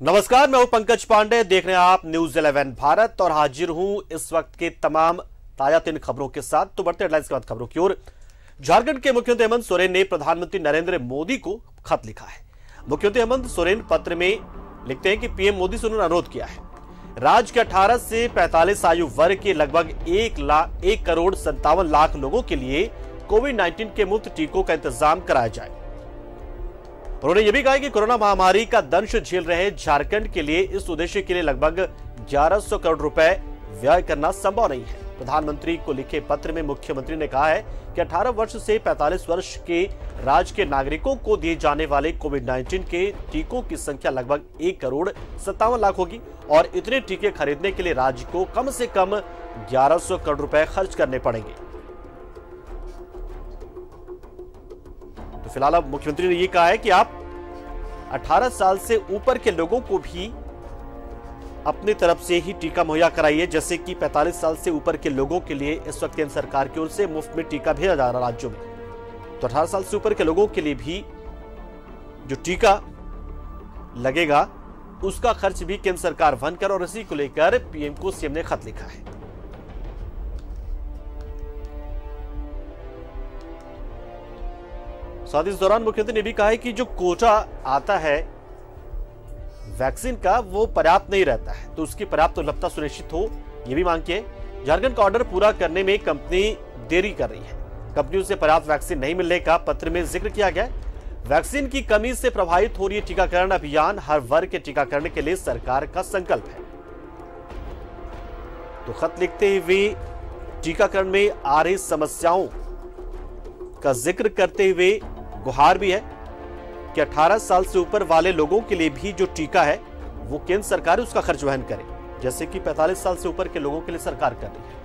नमस्कार, मैं हूं पंकज पांडे। देख रहे हैं आप न्यूज 11 भारत और हाजिर हूं इस वक्त के तमाम ताजा 3 खबरों के साथ। तो बढ़ते हेडलाइंस के बाद खबरों की ओर। झारखंड के मुख्यमंत्री हेमंत सोरेन ने प्रधानमंत्री नरेंद्र मोदी को खत लिखा है। मुख्यमंत्री हेमंत सोरेन पत्र में लिखते हैं कि पीएम मोदी से उन्होंने अनुरोध किया है राज्य के 18 से 45 आयु वर्ग के लगभग 1,57,00,000 लोगों के लिए कोविड-19 के मुफ्त टीकों का इंतजाम कराया जाए। उन्होंने यह भी कहा कि कोरोना महामारी का दंश झेल रहे झारखंड के लिए इस उद्देश्य के लिए लगभग 1100 करोड़ रुपए व्यय करना संभव नहीं है। प्रधानमंत्री को लिखे पत्र में मुख्यमंत्री ने कहा है कि 18 वर्ष से 45 वर्ष के राज्य के नागरिकों को दिए जाने वाले कोविड-19 के टीकों की संख्या लगभग 1,57,00,000 होगी और इतने टीके खरीदने के लिए राज्य को कम से कम 1100 करोड़ रुपए खर्च करने पड़ेंगे। तो फिलहाल अब मुख्यमंत्री ने यह कहा है कि आप 18 साल से ऊपर के लोगों को भी अपनी तरफ से ही टीका मुहैया कराइए, जैसे कि 45 साल से ऊपर के लोगों के लिए इस वक्त केंद्र सरकार की ओर से मुफ्त में टीका भेजा जा रहा है राज्यों में। तो 18 साल से ऊपर के लोगों के लिए भी जो टीका लगेगा उसका खर्च भी केंद्र सरकार वहन कर, और इसी को लेकर पीएम को सीएम ने खत लिखा है। साथ ही इस दौरान मुख्यमंत्री ने भी कहा है कि जो कोटा आता है वैक्सीन का वो पर्याप्त नहीं रहता है, तो उसकी पर्याप्त उपलब्धता सुनिश्चित हो, ये भी मांग की है। झारखंड का ऑर्डर पूरा करने में कंपनी देरी कर रही है। कंपनियों से पर्याप्त वैक्सीन नहीं मिलने का पत्र में जिक्र किया गया। वैक्सीन की कमी से प्रभावित हो रही है टीकाकरण अभियान। हर वर्ग के टीकाकरण के लिए सरकार का संकल्प है। तो खत लिखते हुए टीकाकरण में आ रही समस्याओं का जिक्र करते हुए गुहार भी है कि 18 साल से ऊपर वाले लोगों के लिए भी जो टीका है वो केंद्र सरकार उसका खर्च वहन करे, जैसे कि 45 साल से ऊपर के लोगों के लिए सरकार कर रही है।